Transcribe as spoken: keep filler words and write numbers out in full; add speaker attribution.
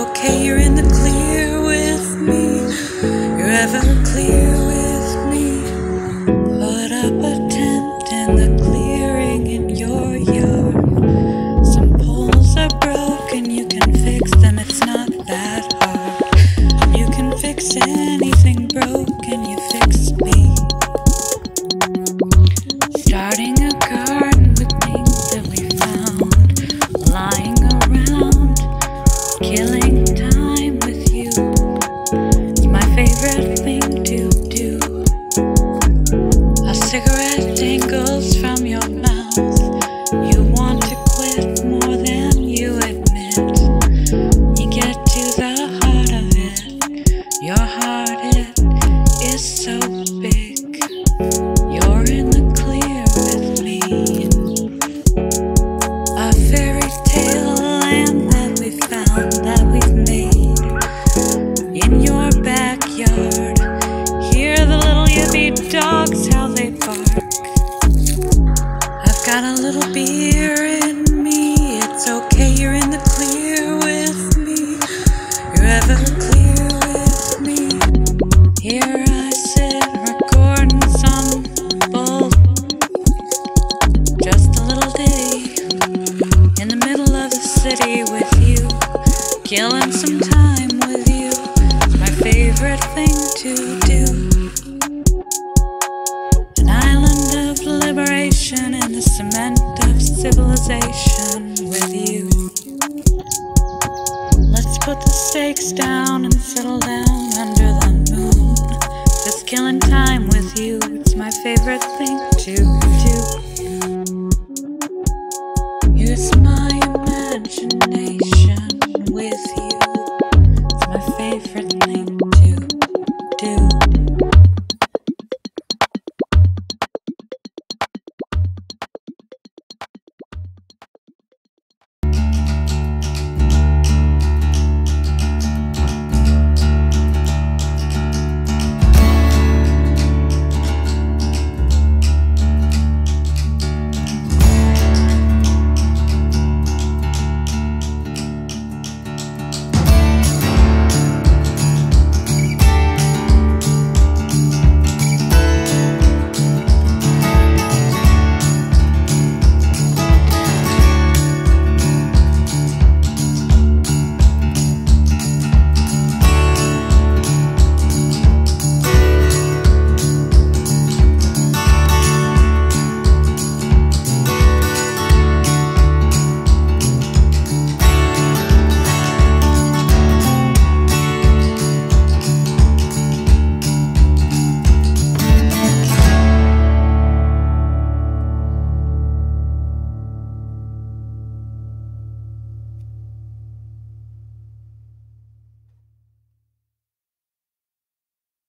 Speaker 1: okay, you're in the clear with me. You're ever clear with me. Put up a tent in the clearing in your yard. Some poles are broken, you can fix them, it's not that hard. You can fix anything broken, you fix me. Starting a garden with things that we found, lying around, killing time with you. It's my favorite thing to do. A cigarette dangles from your mouth. You want to quit more than you admit. You get to the heart of it. Your heart, it is so big. You're in the clear with me. A fairy tale land that we found, that we've made in your backyard. Hear the little yippy dogs, how they bark. I've got a little beer in me. It's okay, you're in the clear with me. You're ever clear with me. Here I sit recording some bull, just a little ditty in the middle of the city with you, killing some time with you. It's my favorite thing to do. An island of liberation in the cement of civilization with you. Let's put the stakes down and settle down under the moon. Just killing time with you, it's my favorite thing to do. Use my imagination.